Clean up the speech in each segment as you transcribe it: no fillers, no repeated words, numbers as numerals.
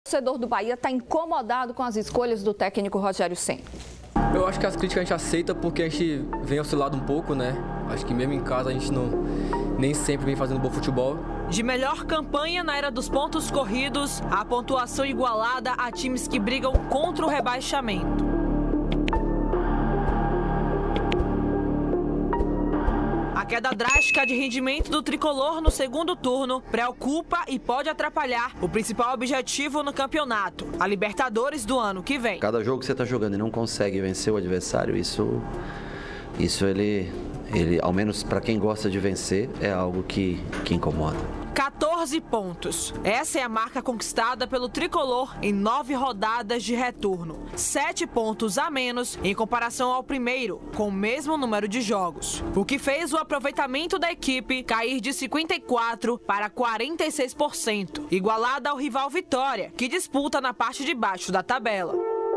O torcedor do Bahia está incomodado com as escolhas do técnico Rogério Ceni. Eu acho que as críticas a gente aceita porque a gente vem oscilado um pouco, né? Acho que mesmo em casa a gente nem sempre vem fazendo bom futebol. De melhor campanha na era dos pontos corridos, a pontuação igualada a times que brigam contra o rebaixamento. A queda drástica de rendimento do tricolor no segundo turno preocupa e pode atrapalhar o principal objetivo no campeonato, a Libertadores do ano que vem. Cada jogo que você está jogando e não consegue vencer o adversário, isso ele ao menos para quem gosta de vencer, é algo que incomoda. 14 pontos. Essa é a marca conquistada pelo tricolor em 9 rodadas de retorno. 7 pontos a menos em comparação ao primeiro, com o mesmo número de jogos. O que fez o aproveitamento da equipe cair de 54% para 46%, igualada ao rival Vitória, que disputa na parte de baixo da tabela.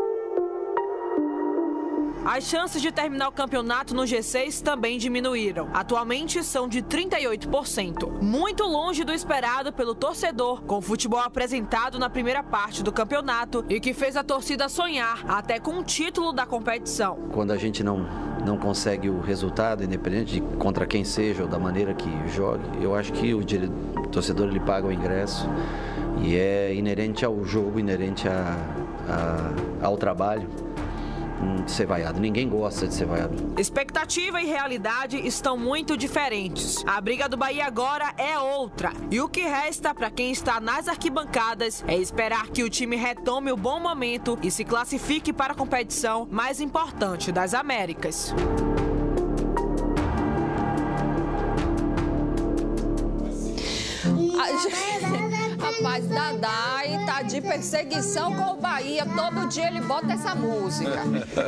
As chances de terminar o campeonato no G6 também diminuíram. Atualmente são de 38%, muito longe do esperado pelo torcedor, com o futebol apresentado na primeira parte do campeonato e que fez a torcida sonhar até com o título da competição. Quando a gente não consegue o resultado, independente de contra quem seja ou da maneira que jogue, eu acho que o torcedor ele paga o ingresso e é inerente ao jogo, inerente ao trabalho. Ser vaiado. Ninguém gosta de ser vaiado. Expectativa e realidade estão muito diferentes. A briga do Bahia agora é outra. E o que resta para quem está nas arquibancadas é esperar que o time retome o bom momento e se classifique para a competição mais importante das Américas. Rapaz, Dadai tá de perseguição com o Bahia. Todo dia ele bota essa música.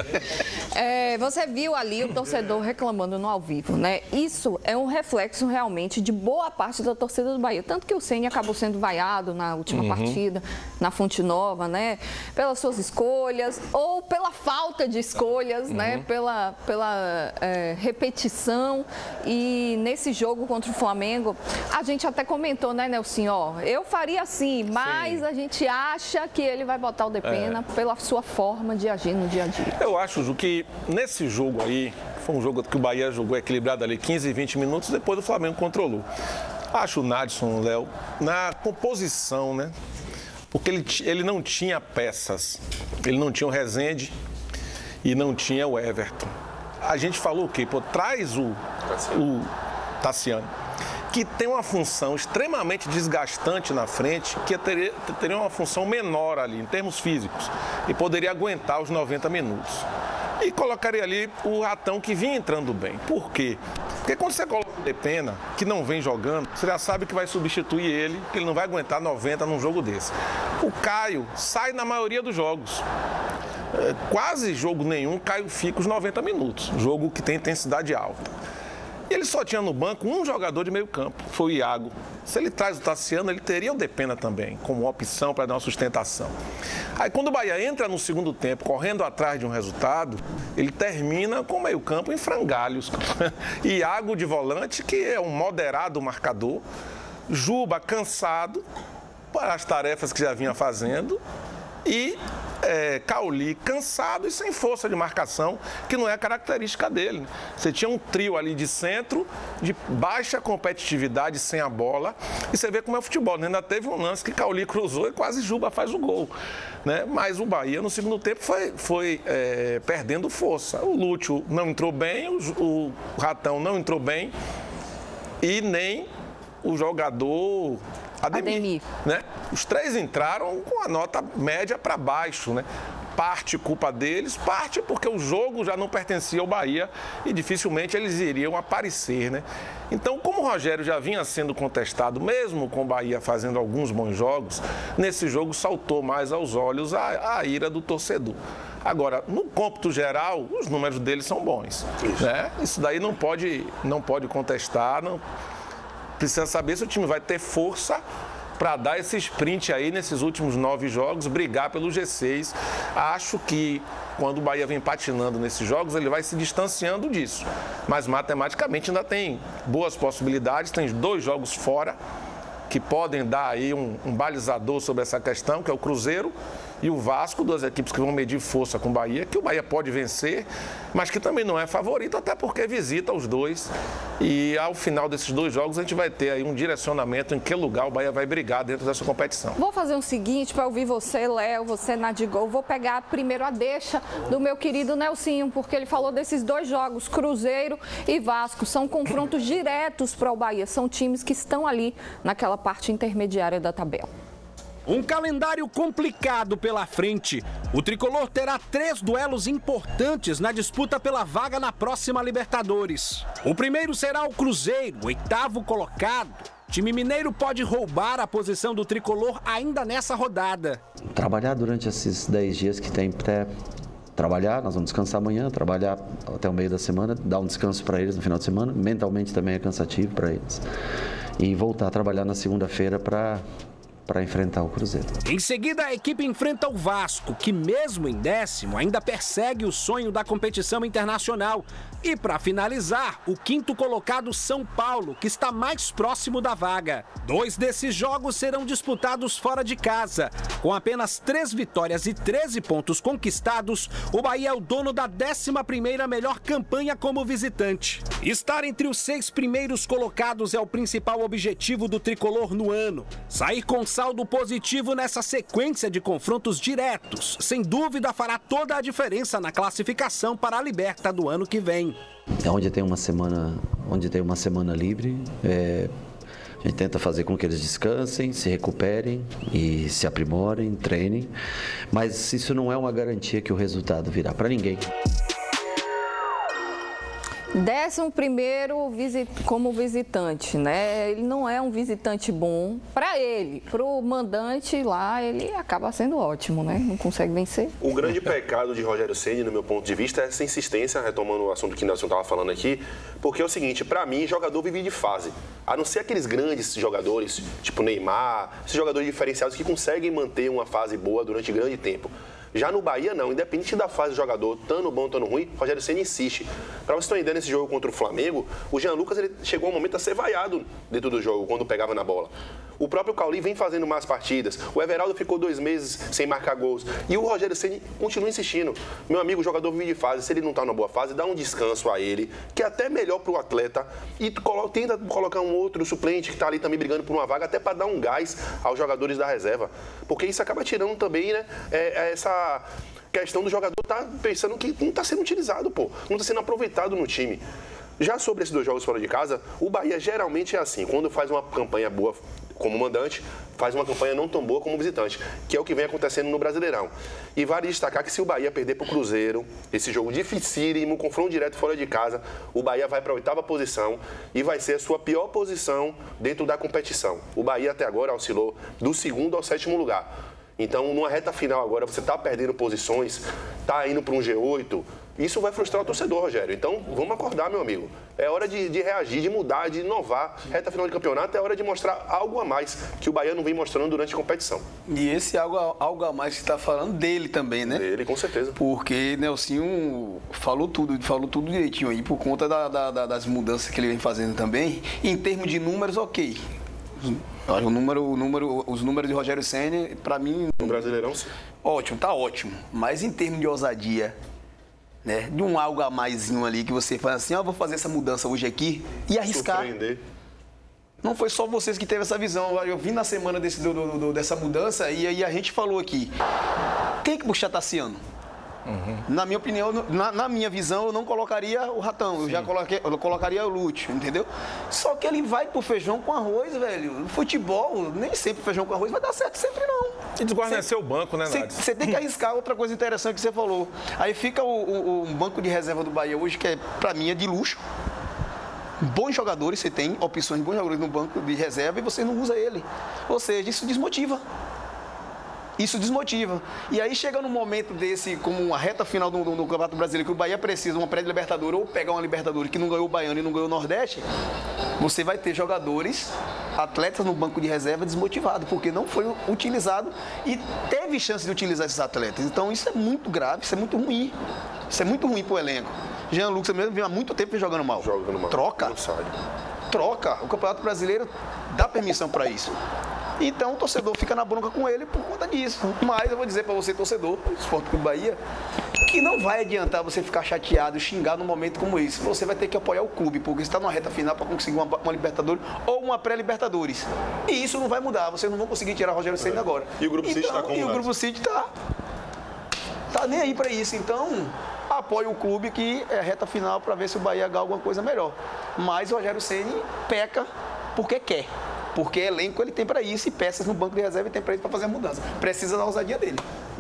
Você viu ali o torcedor reclamando no ao vivo, né? Isso é um reflexo realmente de boa parte da torcida do Bahia. Tanto que o Ceni acabou sendo vaiado na última partida, na Fonte Nova, né? Pelas suas escolhas ou pela falta de escolhas, né? Pela repetição. E nesse jogo contra o Flamengo, a gente até comentou, né, Nelson? Ó, eu faria assim, mas a gente acha que ele vai botar o Depena pela sua forma de agir no dia a dia. Eu acho, Ju, que nesse jogo aí, foi um jogo que o Bahia jogou equilibrado ali 15 e 20 minutos, depois o Flamengo controlou. Acho o Nadson, Léo, na composição, né? Porque ele não tinha peças, ele não tinha o Rezende e não tinha o Everton. A gente falou o quê? Pô, traz o Tassiano, que tem uma função extremamente desgastante na frente, que teria uma função menor ali, em termos físicos, e poderia aguentar os 90 minutos. E colocaria ali o Ratão, que vinha entrando bem. Por quê? Porque quando você coloca o Depena, que não vem jogando, você já sabe que vai substituir ele, que ele não vai aguentar 90 num jogo desse. O Caio sai na maioria dos jogos. Quase jogo nenhum, Caio fica os 90 minutos. Jogo que tem intensidade alta. E ele só tinha no banco um jogador de meio campo, foi o Iago. Se ele traz o Tassiano, ele teria o Depena também, como opção para dar uma sustentação. Aí quando o Bahia entra no segundo tempo, correndo atrás de um resultado, ele termina com o meio campo em frangalhos. Iago de volante, que é um moderado marcador. Juba cansado para as tarefas que já vinha fazendo. E Cauli cansado e sem força de marcação, que não é a característica dele. Você tinha um trio ali de centro, de baixa competitividade sem a bola, e você vê como é o futebol. Ainda teve um lance que Cauli cruzou e quase Juba faz o gol. Né? Mas o Bahia, no segundo tempo, foi perdendo força. O Lúcio não entrou bem, o Ratão não entrou bem, e nem o jogador Ademir. Né? Os três entraram com a nota média para baixo, né? Parte culpa deles, parte porque o jogo já não pertencia ao Bahia e dificilmente eles iriam aparecer, né? Então, como o Rogério já vinha sendo contestado, mesmo com o Bahia fazendo alguns bons jogos, nesse jogo saltou mais aos olhos a ira do torcedor. Agora, no cômputo geral, os números deles são bons. Né? Isso daí não pode contestar, não. Precisa saber se o time vai ter força para dar esse sprint aí nesses últimos 9 jogos, brigar pelo G6. Acho que quando o Bahia vem patinando nesses jogos, ele vai se distanciando disso. Mas matematicamente ainda tem boas possibilidades, tem 2 jogos fora que podem dar aí um balizador sobre essa questão, que é o Cruzeiro e o Vasco, duas equipes que vão medir força com o Bahia, que o Bahia pode vencer, mas que também não é favorito, até porque visita os dois. E ao final desses dois jogos a gente vai ter aí um direcionamento em que lugar o Bahia vai brigar dentro dessa competição. Vou fazer o seguinte, para ouvir você, Léo, você, Nadigol, vou pegar primeiro a deixa do meu querido Nelsinho, porque ele falou desses dois jogos, Cruzeiro e Vasco, são confrontos diretos para o Bahia, são times que estão ali naquela parte intermediária da tabela. Um calendário complicado pela frente. O tricolor terá 3 duelos importantes na disputa pela vaga na próxima Libertadores. O primeiro será o Cruzeiro, 8º colocado. O time mineiro pode roubar a posição do tricolor ainda nessa rodada. Trabalhar durante esses 10 dias que tem até trabalhar, nós vamos descansar amanhã, trabalhar até o meio da semana, dar um descanso para eles no final de semana. Mentalmente também é cansativo para eles. E voltar a trabalhar na segunda-feira para enfrentar o Cruzeiro. Em seguida, a equipe enfrenta o Vasco, que mesmo em 10º ainda persegue o sonho da competição internacional. E para finalizar, o 5º colocado São Paulo, que está mais próximo da vaga. 2 desses jogos serão disputados fora de casa. Com apenas 3 vitórias e 13 pontos conquistados, o Bahia é o dono da 11ª melhor campanha como visitante. Estar entre os 6 primeiros colocados é o principal objetivo do tricolor no ano. Sair com saldo positivo nessa sequência de confrontos diretos, sem dúvida fará toda a diferença na classificação para a Liberta do ano que vem. Onde tem uma semana livre, a gente tenta fazer com que eles descansem, se recuperem e se aprimorem, treinem, mas isso não é uma garantia que o resultado virá para ninguém. 11º como visitante, né? Ele não é um visitante bom para ele. Para o mandante lá, ele acaba sendo ótimo, né? Não consegue vencer. O grande pecado de Rogério Ceni, no meu ponto de vista, é essa insistência, retomando o assunto que o Nelson estava falando aqui, porque é o seguinte, para mim, jogador vive de fase. A não ser aqueles grandes jogadores, tipo Neymar, esses jogadores diferenciados que conseguem manter uma fase boa durante grande tempo. Já no Bahia, não. Independente da fase do jogador, tanto bom, tanto ruim, o Rogério Ceni insiste. Para vocês terem ideia, nesse jogo contra o Flamengo, o Jean Lucas ele chegou a um momento a ser vaiado dentro do jogo, quando pegava na bola. O próprio Cauli vem fazendo mais partidas. O Everaldo ficou 2 meses sem marcar gols. E o Rogério Ceni continua insistindo. Meu amigo, o jogador vive de fase. Se ele não está numa boa fase, dá um descanso a ele, que é até melhor para o atleta. E tenta colocar um outro suplente que está ali também brigando por uma vaga, até para dar um gás aos jogadores da reserva. Porque isso acaba tirando também, né, essa questão do jogador tá pensando que não está sendo utilizado, não está sendo aproveitado no time. Já sobre esses 2 jogos fora de casa, o Bahia geralmente é assim, quando faz uma campanha boa como mandante, faz uma campanha não tão boa como visitante, que é o que vem acontecendo no Brasileirão. E vale destacar que se o Bahia perder para o Cruzeiro, esse jogo dificílimo, confronto direto fora de casa, o Bahia vai para a 8ª posição e vai ser a sua pior posição dentro da competição. O Bahia até agora oscilou do 2º ao 7º lugar. Então, numa reta final agora, você está perdendo posições, está indo para um G8, isso vai frustrar o torcedor, Rogério. Então, vamos acordar, meu amigo. É hora de reagir, de mudar, de inovar. Reta final de campeonato é hora de mostrar algo a mais que o Bahia não vem mostrando durante a competição. E esse algo a mais que você está falando dele também, né? Dele, com certeza. Porque Nelsinho falou tudo direitinho aí, por conta das mudanças que ele vem fazendo também. Em termos de números, ok. Os números de Rogério Ceni, para mim... No Brasileirão, sim. Ótimo, tá ótimo. Mas em termos de ousadia, né, de um algo a maisinho ali que você faz assim, vou fazer essa mudança hoje aqui e arriscar. Surpreender. Não foi só vocês que teve essa visão. Eu vim na semana dessa mudança e a gente falou aqui. Tem que puxar Tassiano. Na minha opinião, na minha visão, eu não colocaria o Ratão. Eu colocaria o Lúcio, entendeu? Só que ele vai pro feijão com arroz, velho. No futebol, nem sempre feijão com arroz vai dar certo, sempre não. E desguarnecer o banco, né, Nádio? Você tem que arriscar. Outra coisa interessante que você falou. Aí fica o banco de reserva do Bahia hoje, que pra mim é de luxo. Bons jogadores, você tem opções de bons jogadores no banco de reserva e você não usa ele. Ou seja, isso desmotiva. E aí chega num momento desse, como uma reta final do Campeonato Brasileiro, que o Bahia precisa uma pré-Libertadores ou pegar uma Libertadores que não ganhou o Baiano e não ganhou o Nordeste, você vai ter jogadores, atletas no banco de reserva desmotivados, porque não foi utilizado e teve chance de utilizar esses atletas. Então isso é muito grave, isso é muito ruim. Isso é muito ruim pro elenco. Jean Lucas mesmo vem há muito tempo jogando mal. Jogando mal. Troca. Não sai. Troca. O Campeonato Brasileiro dá permissão para isso. Então o torcedor fica na bronca com ele por conta disso. Mas eu vou dizer para você, torcedor do Sport Clube Bahia, que não vai adiantar você ficar chateado, xingar num momento como esse. Você vai ter que apoiar o clube, porque você está numa reta final para conseguir uma Libertadores ou uma pré-Libertadores. E isso não vai mudar, vocês não vão conseguir tirar o Rogério Ceni agora. E o Grupo City está como? E o Grupo City tá nem aí para isso. Então, apoie o clube que é a reta final para ver se o Bahia ganha alguma coisa melhor. Mas o Rogério Ceni peca porque quer. Porque elenco ele tem para isso e peças no banco de reserva ele tem para isso para fazer a mudança. Precisa da ousadia dele.